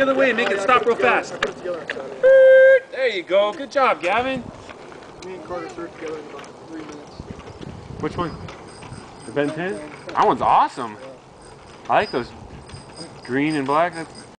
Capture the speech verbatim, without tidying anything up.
The other way and make it stop real fast. There you go. Good job, Gavin. Me and Carter served together in about three minutes. Which one? The Ben ten? That one's awesome. I like those green and black. That's